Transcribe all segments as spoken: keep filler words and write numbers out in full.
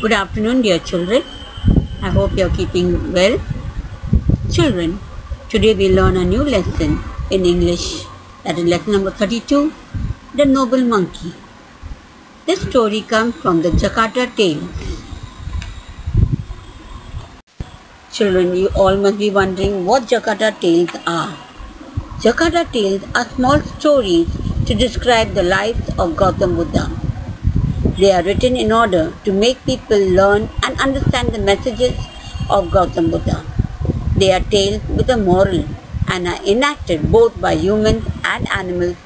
Good afternoon, dear children. I hope you are keeping well. Children, today we learn a new lesson in English. That is lesson number thirty-two, The Noble Monkey. This story comes from the Jakarta Tales. Children, you all must be wondering what Jakarta Tales are. Jakarta Tales are small stories to describe the lives of Gautam Buddha. They are written in order to make people learn and understand the messages of Gautam Buddha. They are tales with a moral and are enacted both by humans and animals.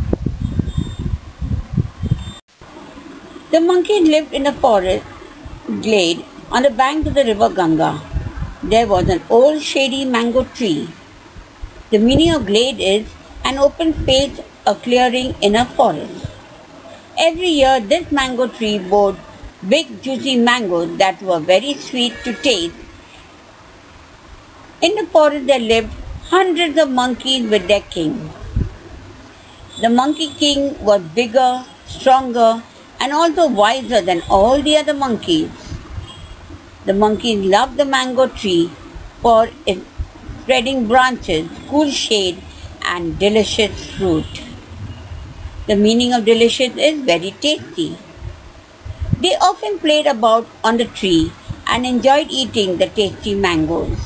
The monkey lived in a forest glade on the bank of the river Ganga. There was an old shady mango tree. The meaning of glade is an open space, a clearing in a forest. Every year this mango tree bore big juicy mangoes that were very sweet to taste. In the forest there lived hundreds of monkeys with their king. The monkey king was bigger, stronger, and also wiser than all the other monkeys. The monkeys loved the mango tree for its spreading branches, cool shade, and delicious fruit. The meaning of delicious is very tasty. They often played about on the tree and enjoyed eating the tasty mangoes.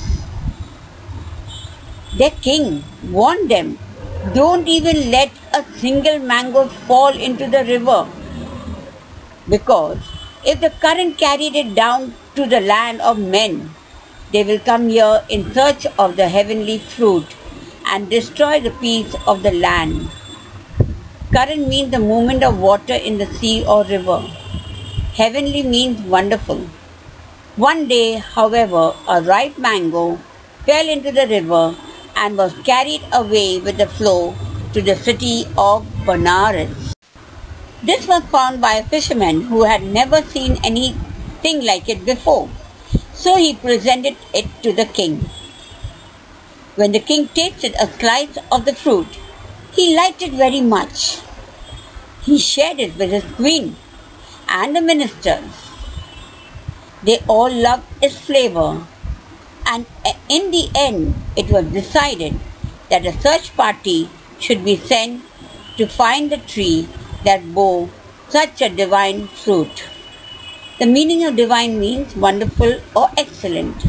Their king warned them, don't even let a single mango fall into the river, because if the current carried it down to the land of men, they will come here in search of the heavenly fruit and destroy the peace of the land. Current means the movement of water in the sea or river. Heavenly means wonderful. One day, however, a ripe mango fell into the river and was carried away with the flow to the city of Benares. This was found by a fisherman who had never seen anything like it before. So he presented it to the king. When the king tasted a slice of the fruit, he liked it very much. He shared it with his queen and the ministers. They all loved its flavor, and in the end it was decided that a search party should be sent to find the tree that bore such a divine fruit. The meaning of divine means wonderful or excellent.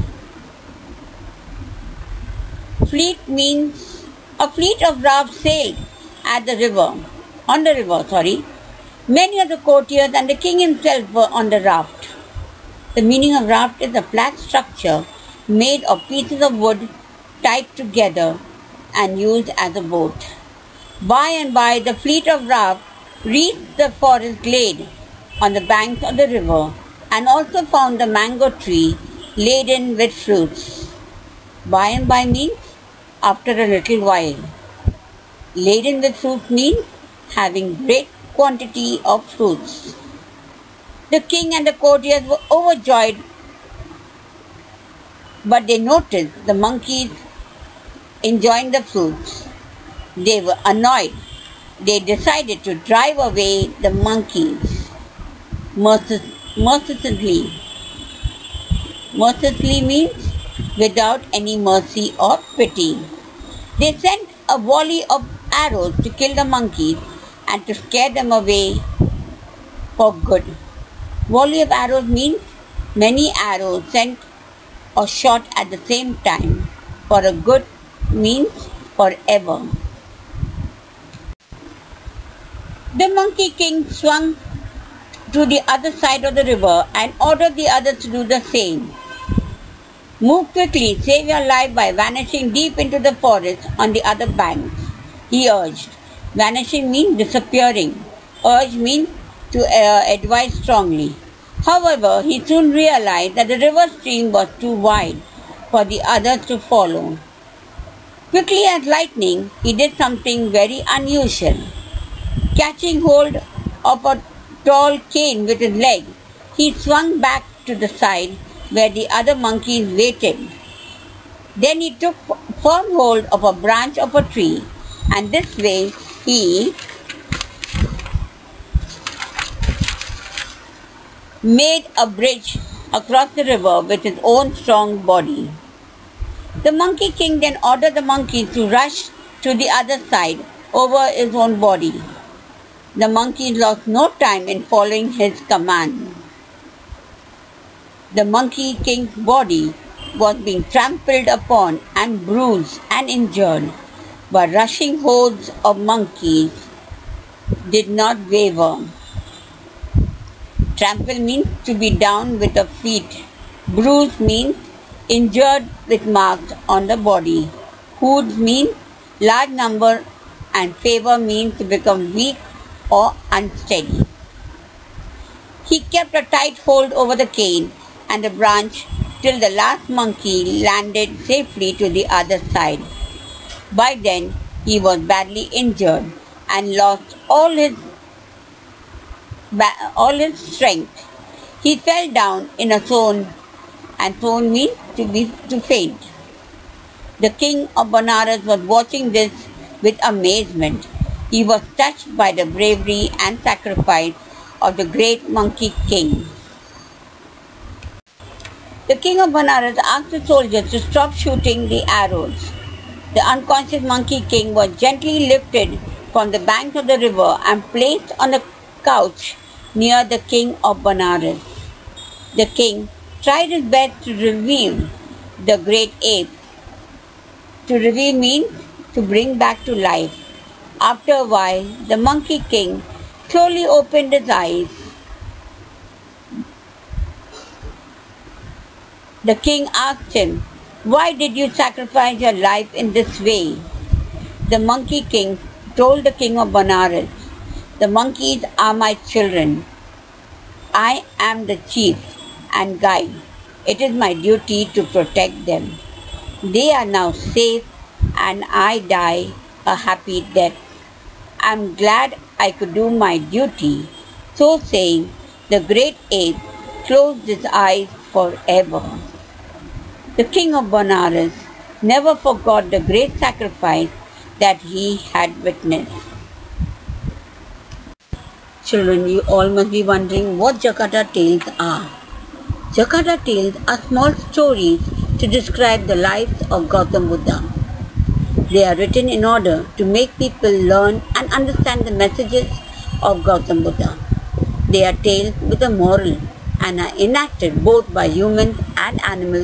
Fleet means a fleet of rafts sailed at the river, on the river, sorry. Many of the courtiers and the king himself were on the raft. The meaning of raft is a flat structure made of pieces of wood tied together and used as a boat. By and by the fleet of rafts reached the forest glade on the banks of the river and also found the mango tree laden with fruits. By and by means after a little while. Laden with fruit means having great quantity of fruits. The king and the courtiers were overjoyed, but they noticed the monkeys enjoying the fruits. They were annoyed. They decided to drive away the monkeys mercilessly. Mercilessly means without any mercy or pity. They sent a volley of arrows to kill the monkeys and to scare them away for good. Volley of arrows means many arrows sent or shot at the same time. For a good means forever. The monkey king swung to the other side of the river and ordered the others to do the same. Move quickly, save your life by vanishing deep into the forest on the other bank, he urged. Vanishing means disappearing. Urge means to uh, advise strongly. However, he soon realized that the river stream was too wide for the others to follow. Quickly as lightning, he did something very unusual. Catching hold of a tall cane with his leg, he swung back to the side where the other monkeys waited. Then he took firm hold of a branch of a tree, and this way he made a bridge across the river with his own strong body. The Monkey King then ordered the monkeys to rush to the other side over his own body. The monkeys lost no time in following his command. The Monkey King's body was being trampled upon and bruised and injured, but rushing hordes of monkeys did not waver. Trample means to be down with the feet. Bruise means injured with marks on the body. Hordes means large number, and favor means to become weak or unsteady. He kept a tight hold over the cane and the branch till the last monkey landed safely to the other side. By then he was badly injured and lost all his all his strength. He fell down in a swoon, and swoon means to be to faint. The king of Benares was watching this with amazement. He was touched by the bravery and sacrifice of the great Monkey King. The king of Benares asked the soldiers to stop shooting the arrows. The unconscious Monkey King was gently lifted from the banks of the river and placed on a couch near the king of Benares. The king tried his best to revive the great ape. To revive means to bring back to life. After a while, the Monkey King slowly opened his eyes. The king asked him, "Why did you sacrifice your life in this way?" The Monkey King told the king of Benares, "The monkeys are my children. I am the chief and guide. It is my duty to protect them. They are now safe and I die a happy death. I am glad I could do my duty." So saying, the great ape closed his eyes forever. The king of Benares never forgot the great sacrifice that he had witnessed. Children, you all must be wondering what Jataka tales are. Jataka tales are small stories to describe the lives of Gautam Buddha. They are written in order to make people learn and understand the messages of Gautam Buddha. They are tales with a moral and are enacted both by humans and animals.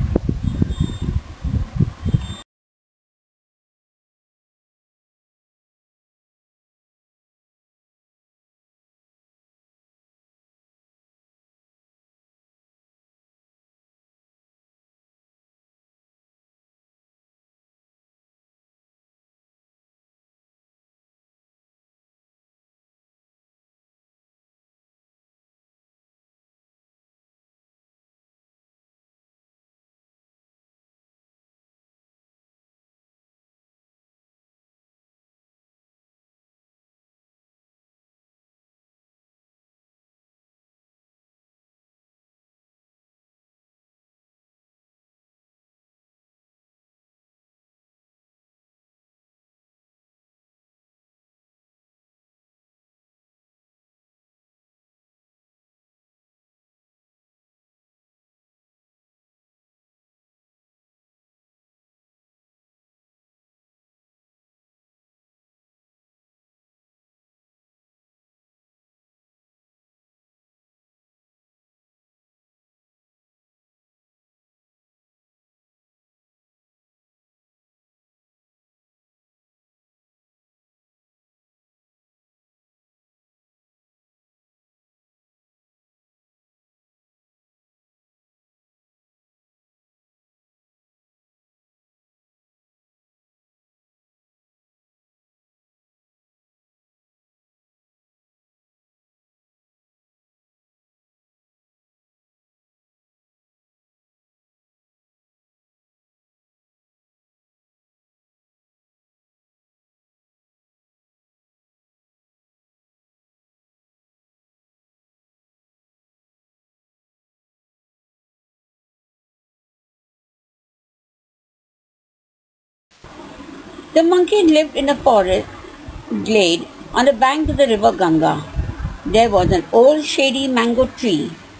The monkeys lived in a forest glade on the banks of the river Ganga. There was an old shady mango tree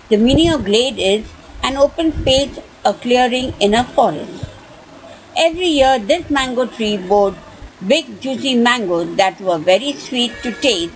The meaning of glade is an open space, a clearing in a forest. Every year this mango tree bore big juicy mangoes that were very sweet to taste.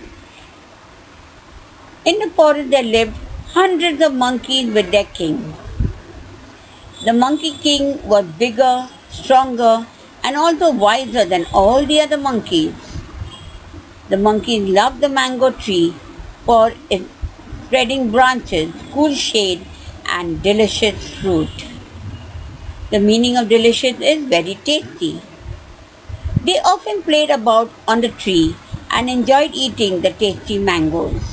In the forest there lived hundreds of monkeys with their king. The monkey king was bigger, stronger, and also wiser than all the other monkeys. The monkeys loved the mango tree for its spreading branches, cool shade, and delicious fruit. The meaning of delicious is very tasty. They often played about on the tree and enjoyed eating the tasty mangoes.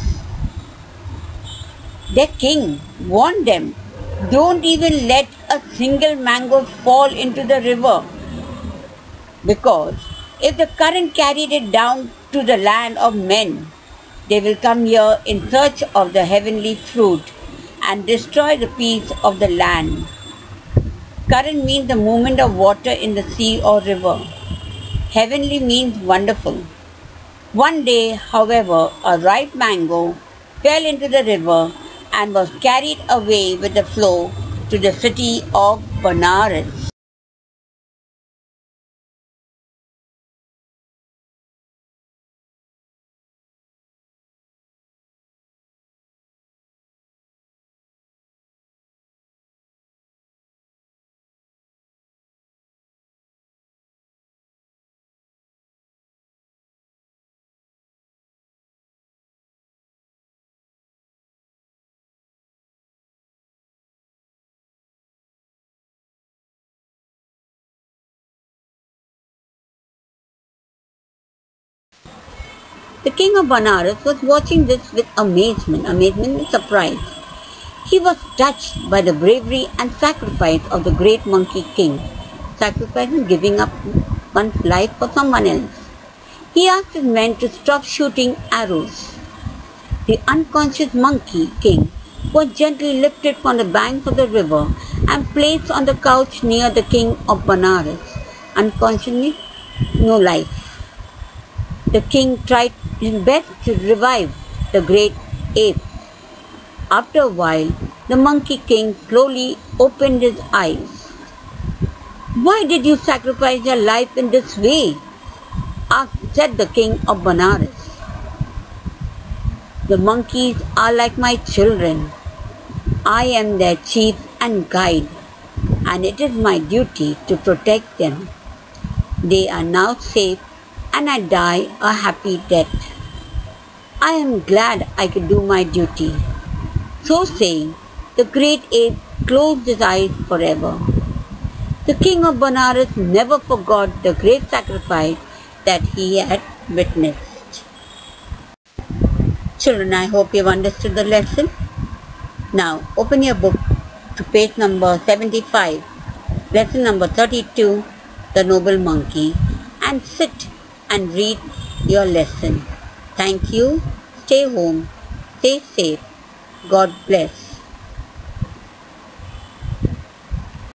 Their king warned them, don't even let a single mango fall into the river, because if the current carried it down to the land of men, they will come here in search of the heavenly fruit and destroy the peace of the land. Current means the movement of water in the sea or river. Heavenly means wonderful. One day, however, a ripe mango fell into the river and was carried away with the flow to the city of Benares. The king of Benares was watching this with amazement, amazement and surprise. He was touched by the bravery and sacrifice of the great monkey king, sacrificing giving up one's life for someone else. He asked his men to stop shooting arrows. The unconscious monkey king was gently lifted from the banks of the river and placed on the couch near the king of Benares. Unconsciously, no life. The king tried his best to revive the great ape. After a while, the monkey king slowly opened his eyes. Why did you sacrifice your life in this way? asked, said the king of Benares. The monkeys are like my children. I am their chief and guide, and it is my duty to protect them. They are now safe, and I die a happy death. I am glad I could do my duty. So saying, the great ape closed his eyes forever. The king of Benares never forgot the great sacrifice that he had witnessed. Children, I hope you have understood the lesson. Now, open your book to page number seventy-five, lesson number thirty-two, The Noble Monkey, and sit and read your lesson. Thank you. Stay home. Stay safe. God bless.